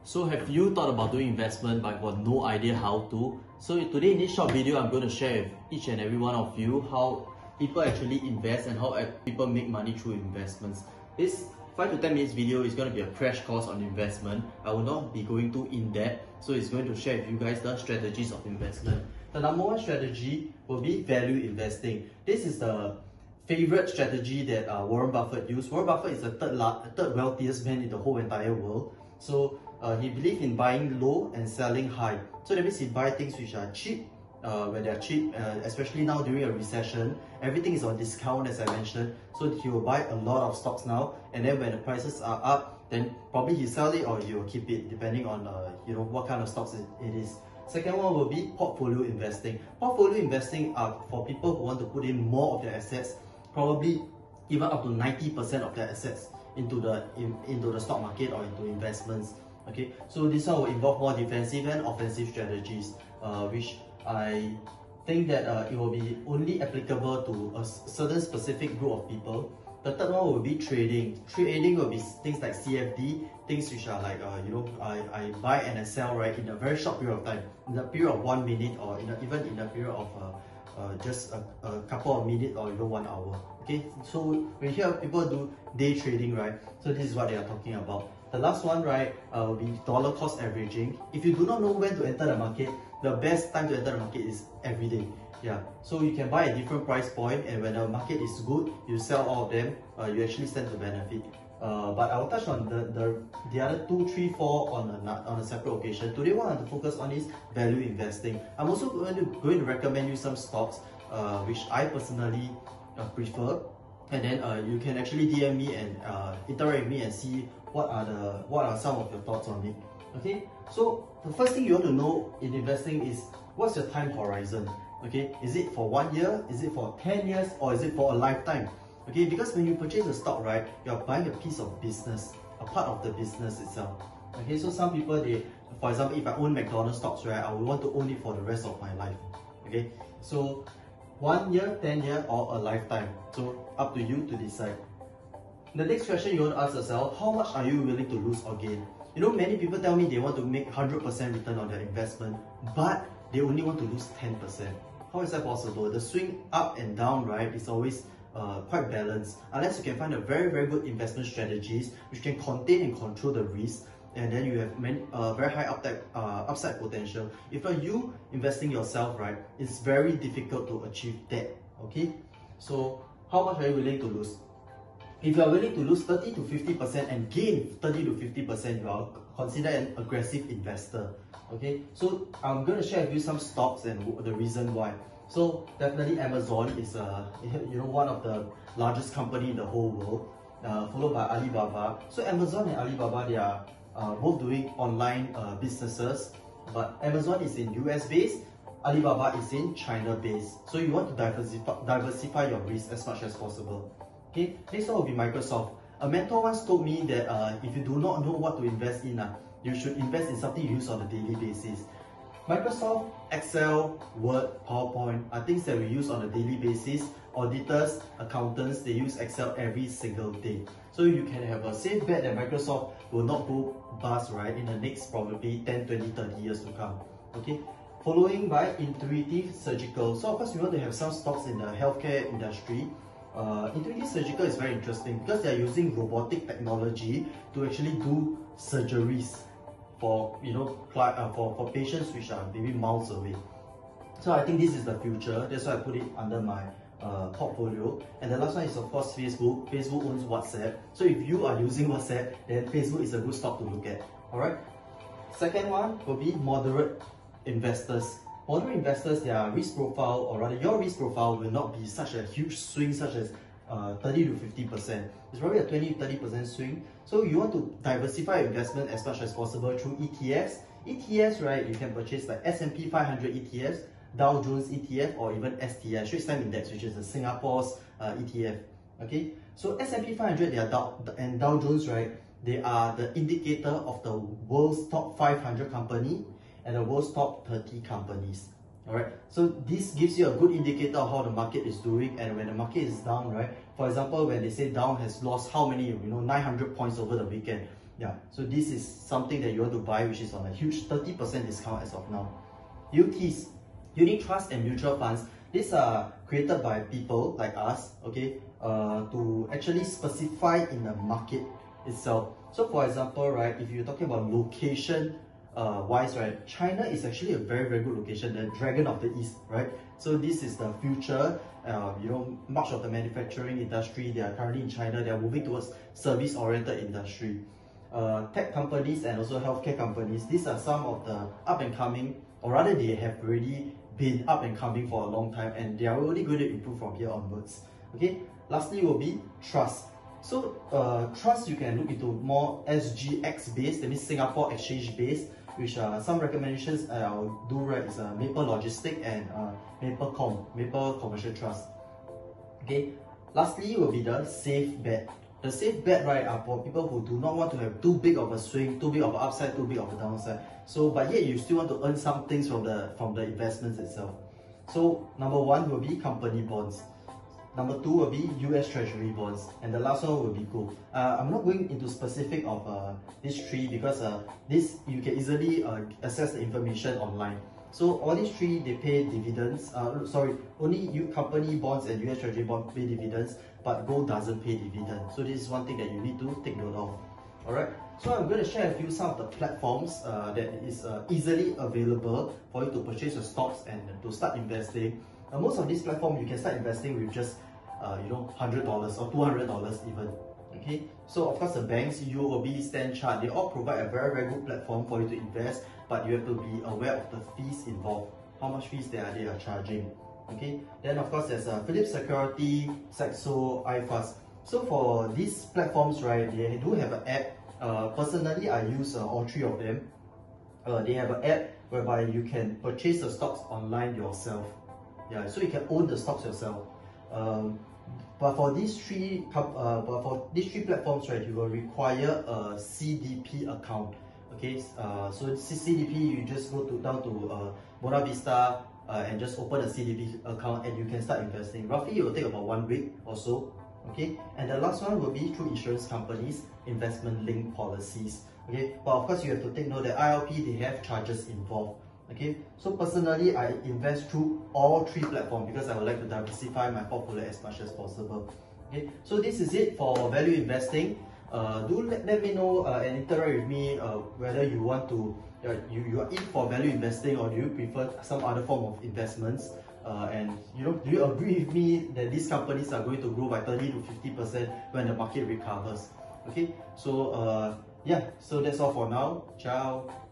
So have you thought about doing investment but got no idea how to? So today in this short video, I'm going to share with each and every one of you how people actually invest and how people make money through investments. This 5 to 10 minutes video is going to be a crash course on investment. I will not be going too in-depth, so it's going to share with you guys the strategies of investment. The number one strategy will be value investing. This is the favorite strategy that Warren Buffett used. Warren Buffett is the third wealthiest man in the whole entire world. So he believes in buying low and selling high. So that means he buys things which are cheap when they are cheap, especially now during a recession. Everything is on discount, as I mentioned. So he will buy a lot of stocks now, and then when the prices are up, then probably he sell it or he will keep it, depending on what kind of stocks it is. Second one will be portfolio investing. Portfolio investing are for people who want to put in more of their assets, probably even up to 90% of their assets into the stock market or into investments. Okay, so this one will involve more defensive and offensive strategies, which I think that it will be only applicable to a certain specific group of people. The third one will be trading. Trading will be things like CFD, things which are like I buy and I sell right in a very short period of time, in the period of 1 minute, or even in a period of just a couple of minutes or even 1 hour. Okay, so when you hear people do day trading, right? So this is what they are talking about. The last one, right, will be dollar cost averaging. If you do not know when to enter the market, the best time to enter the market is every day. Yeah, so you can buy a different price point, and when the market is good, you sell all of them. You actually stand to benefit. But I will touch on the other 2, 3, 4 on a separate occasion. Today, what I want to focus on is value investing. I'm also going to recommend you some stocks which I personally prefer, and then you can actually DM me and interact with me and see what are some of your thoughts on it. Okay, so the first thing you want to know in investing is what's your time horizon. Okay, is it for 1 year, is it for 10 years, or is it for a lifetime? Okay, because when you purchase a stock, right, you're buying a piece of business, a part of the business itself. Okay, so some people, for example, if I own McDonald's stocks, right, I would want to own it for the rest of my life. Okay, so 1 year, 10 year, or a lifetime. So up to you to decide. The next question you want to ask yourself, how much are you willing to lose or gain? You know, many people tell me they want to make 100% return on their investment, but they only want to lose 10%. How is that possible? The swing up and down, right, is always quite balanced, unless you can find a very, very good investment strategies which can contain and control the risk, and then you have very high upside potential. If you investing yourself, right, it's very difficult to achieve that. Okay, so how much are you willing to lose? If you are willing to lose 30 to 50% and gain 30 to 50%, you are considered an aggressive investor. Okay, so I'm going to share with you some stocks and the reason why. So definitely Amazon is one of the largest company in the whole world, followed by Alibaba. So Amazon and Alibaba, they are both doing online businesses, but Amazon is in US based, Alibaba is in China based. So you want to diversify your risk as much as possible. Okay, next one will be Microsoft. A mentor once told me that if you do not know what to invest in, you should invest in something you use on a daily basis. Microsoft, Excel, Word, PowerPoint are things that we use on a daily basis. Auditors, accountants, they use Excel every single day. So you can have a safe bet that Microsoft will not go bust, right, in the next probably 10, 20, 30 years to come. Okay, following by Intuitive Surgical. So of course we want to have some stocks in the healthcare industry. Intuitive Surgical is very interesting because they are using robotic technology to actually do surgeries for for patients which are maybe miles away. So I think this is the future. That's why I put it under my portfolio. And the last one is of course Facebook. Facebook owns WhatsApp. So if you are using WhatsApp, then Facebook is a good stock to look at. Alright. Second one will be moderate investors. Moderate investors, their risk profile, or rather your risk profile, will not be such a huge swing such as 30 to 50%. It's probably a 20 to 30% swing. So you want to diversify your investment as much as possible through ETFs. ETFs, right, you can purchase like S&P 500 ETFs, Dow Jones ETF, or even STI, Straits Times Index, which is the Singapore's ETF. Okay, so S&P 500 and Dow Jones, right, they are the indicator of the world's top 500 company and the world's top 30 companies. Alright, so this gives you a good indicator of how the market is doing, and when the market is down, right, for example, when they say Dow has lost how many, 900 points over the weekend, Yeah, so this is something that you want to buy, which is on a huge 30% discount as of now. UTs, unit trust and mutual funds. These are created by people like us, okay, to actually specify in the market itself. So for example, right, if you're talking about location wise, right, China is actually a very, very good location, the Dragon of the East, right? So this is the future. You know, much of the manufacturing industry, they are currently in China, they are moving towards service-oriented industry. Tech companies and also healthcare companies, these are some of the up and coming, or rather they have already been up and coming for a long time, and they are only going to improve from here onwards. Okay, lastly will be trust. So trust, you can look into more SGX based, that means Singapore Exchange based, which some recommendations I'll do, right, is Maple Logistic and Maple Commercial Trust. Okay, lastly will be the safe bet. The safe bet, right, are for people who do not want to have too big of a swing, too big of an upside, too big of a downside. So, but yet you still want to earn some things from the investments itself. So, number one will be company bonds. Number two will be US Treasury bonds, and the last one will be gold. I'm not going into specific of these three because this you can easily access the information online. So all these three, they pay dividends. Only company bonds and US Treasury bonds pay dividends, but gold doesn't pay dividends. So this is one thing that you need to take note of. Alright, so I'm going to share with you some of the platforms that is easily available for you to purchase your stocks and to start investing. Most of these platforms you can start investing with just $100 or $200 even. Okay, so of course the banks, UOB, StanChart, they all provide a very, very good platform for you to invest, but you have to be aware of the fees involved, how much fees they are charging. Okay, then of course there's Philips Security, Saxo, iFast. So for these platforms, right, they do have an app. Personally, I use all three of them. They have an app whereby you can purchase the stocks online yourself. Yeah, so you can own the stocks yourself. But for these three platforms, right, you will require a CDP account. Okay, so CDP, you just go down to Buona Vista and just open a CDP account, and you can start investing. Roughly, it will take about 1 week or so. Okay, and the last one will be through insurance companies, investment-linked policies. Okay, but of course you have to take note that ILP, they have charges involved. Okay, so personally, I invest through all three platforms because I would like to diversify my portfolio as much as possible. Okay, so this is it for value investing. Do let me know and interact with me whether you want to you are in for value investing, or do you prefer some other form of investments. And do you agree with me that these companies are going to grow by 30 to 50% when the market recovers? Okay, so yeah, so that's all for now. Ciao.